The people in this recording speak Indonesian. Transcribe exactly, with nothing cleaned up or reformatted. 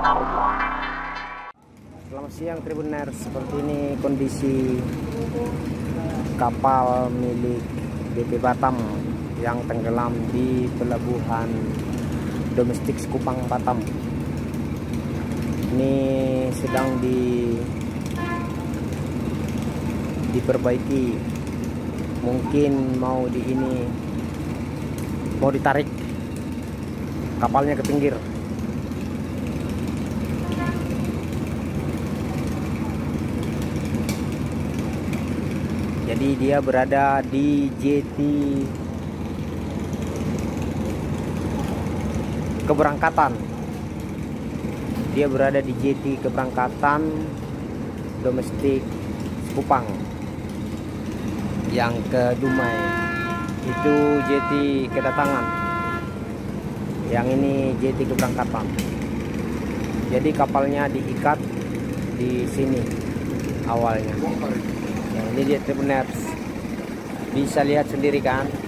Selamat siang Tribuners, seperti ini kondisi kapal milik B P Batam yang tenggelam di pelabuhan domestik Sekupang Batam. Ini sedang di diperbaiki, mungkin mau di ini mau ditarik kapalnya ke pinggir. Jadi dia berada di J T keberangkatan. Dia berada di J T keberangkatan domestik Sekupang yang ke Dumai. Itu J T kedatangan. Yang ini J T keberangkatan. Jadi kapalnya diikat di sini awalnya. Nah, ini dia Tribuners, bisa lihat sendiri kan.